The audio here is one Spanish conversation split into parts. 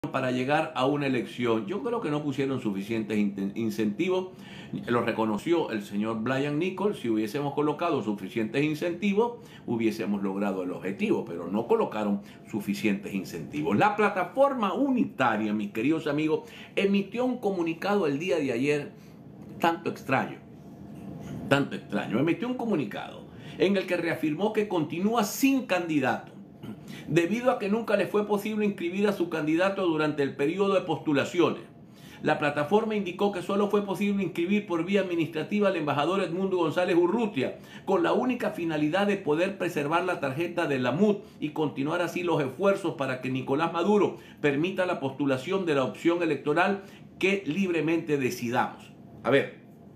para llegar a una elección. Yo creo que no pusieron suficientes incentivos. Lo reconoció el señor Brian Nichols. Si hubiésemos colocado suficientes incentivos, hubiésemos logrado el objetivo, pero no colocaron suficientes incentivos. La plataforma unitaria, mis queridos amigos, emitió un comunicado el día de ayer tanto extraño. Emitió un comunicado en el que reafirmó que continúa sin candidato, debido a que nunca le fue posible inscribir a su candidato durante el periodo de postulaciones. La plataforma indicó que solo fue posible inscribir por vía administrativa al embajador Edmundo González Urrutia, con la única finalidad de poder preservar la tarjeta de la MUD y continuar así los esfuerzos para que Nicolás Maduro permita la postulación de la opción electoral que libremente decidamos. A ver,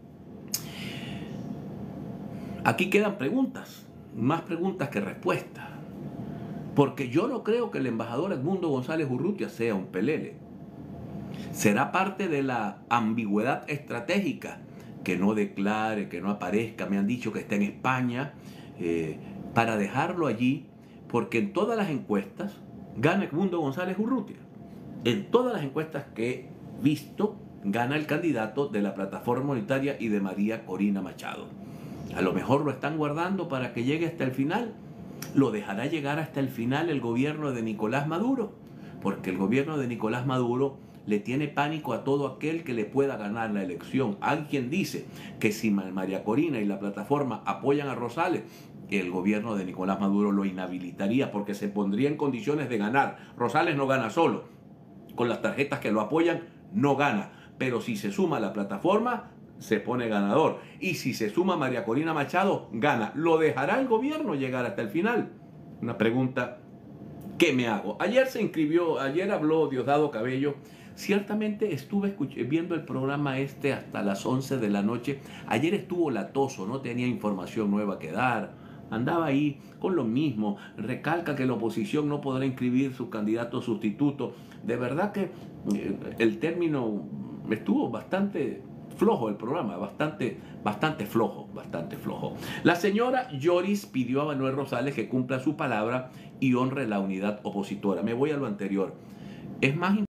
aquí quedan preguntas, más preguntas que respuestas. Porque yo no creo que el embajador Edmundo González Urrutia sea un pelele. Será parte de la ambigüedad estratégica, que no declare, que no aparezca. Me han dicho que está en España, para dejarlo allí, porque en todas las encuestas gana Edmundo González Urrutia. En todas las encuestas que he visto, gana el candidato de la plataforma unitaria y de María Corina Machado. A lo mejor lo están guardando para que llegue hasta el final. ¿Lo dejará llegar hasta el final el gobierno de Nicolás Maduro? Porque el gobierno de Nicolás Maduro le tiene pánico a todo aquel que le pueda ganar la elección. Alguien dice que si María Corina y la plataforma apoyan a Rosales, el gobierno de Nicolás Maduro lo inhabilitaría porque se pondría en condiciones de ganar. Rosales no gana solo. Con las tarjetas que lo apoyan, no gana. Pero si se suma la plataforma, se pone ganador. Y si se suma María Corina Machado, gana. ¿Lo dejará el gobierno llegar hasta el final? Una pregunta que me hago. Ayer habló Diosdado Cabello. Ciertamente estuve viendo el programa hasta las 11 de la noche. Ayer estuvo latoso, no tenía información nueva que dar. Andaba ahí con lo mismo. Recalca que la oposición no podrá inscribir su candidato sustituto. De verdad que el término estuvo bastante flojo el programa, bastante flojo. La señora Lloris pidió a Manuel Rosales que cumpla su palabra y honre la unidad opositora. Me voy a lo anterior. Es más